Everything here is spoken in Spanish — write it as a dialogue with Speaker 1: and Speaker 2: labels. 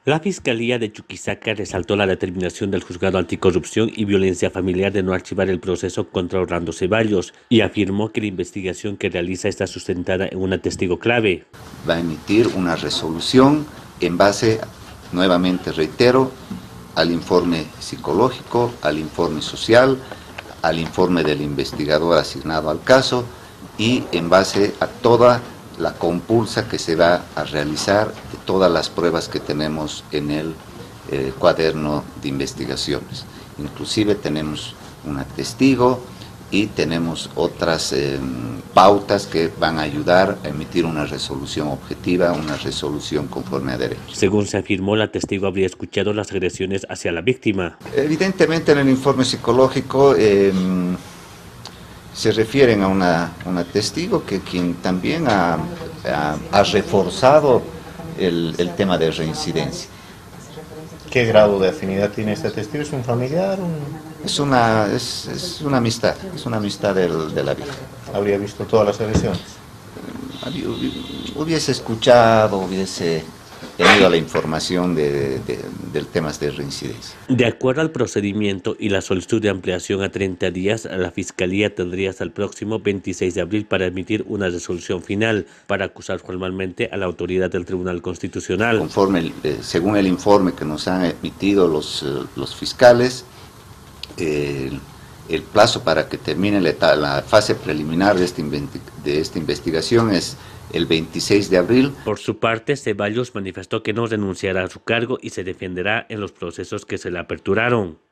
Speaker 1: La Fiscalía de Chuquisaca resaltó la determinación del Juzgado Anticorrupción y Violencia Familiar de no archivar el proceso contra Orlando Ceballos y afirmó que la investigación que realiza está sustentada en un testigo clave.
Speaker 2: Va a emitir una resolución en base, nuevamente reitero, al informe psicológico, al informe social, al informe del investigador asignado al caso y en base a toda la compulsa que se va a realizar de todas las pruebas que tenemos en el cuaderno de investigaciones. Inclusive tenemos un testigo y tenemos otras pautas que van a ayudar a emitir una resolución objetiva, una resolución conforme a derecho.
Speaker 1: Según se afirmó, la testigo habría escuchado las agresiones hacia la víctima.
Speaker 2: Evidentemente en el informe psicológico se refieren a una testigo quien también ha reforzado el tema de reincidencia.
Speaker 3: ¿Qué grado de afinidad tiene este testigo? ¿Es un familiar?
Speaker 2: Es una amistad de la vida.
Speaker 3: ¿Habría visto todas las agresiones?
Speaker 2: Hubiese escuchado, hubiese tenido la información del tema de reincidencia.
Speaker 1: De acuerdo al procedimiento y la solicitud de ampliación a 30 días, la Fiscalía tendría hasta el próximo 26 de abril para emitir una resolución final para acusar formalmente a la autoridad del Tribunal Constitucional.
Speaker 2: Según el informe que nos han emitido los fiscales, el plazo para que termine la fase preliminar de esta investigación es el 26 de abril.
Speaker 1: Por su parte, Ceballos manifestó que no renunciará a su cargo y se defenderá en los procesos que se le aperturaron.